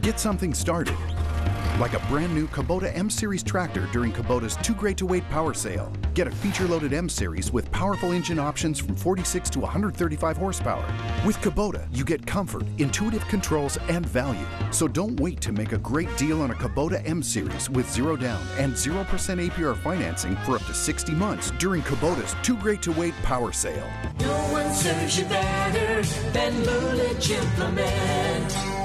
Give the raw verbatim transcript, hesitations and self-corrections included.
Get something started, like a brand new Kubota M-Series tractor during Kubota's Too Great to Wait power sale. Get a feature-loaded M-Series with powerful engine options from forty-six to one hundred thirty-five horsepower. With Kubota, you get comfort, intuitive controls, and value. So don't wait to make a great deal on a Kubota M-Series with zero down and zero percent A P R financing for up to sixty months during Kubota's Too Great to Wait power sale. No one serves you better than Lulich Implement.